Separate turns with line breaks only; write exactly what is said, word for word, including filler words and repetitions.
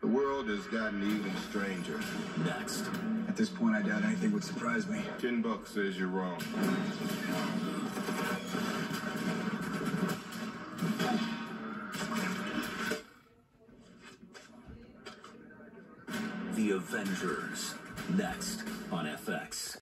The world has gotten even stranger.
Next.
At this point, I doubt anything would surprise me.
Ten bucks says you're wrong.
The Avengers. Next on F X.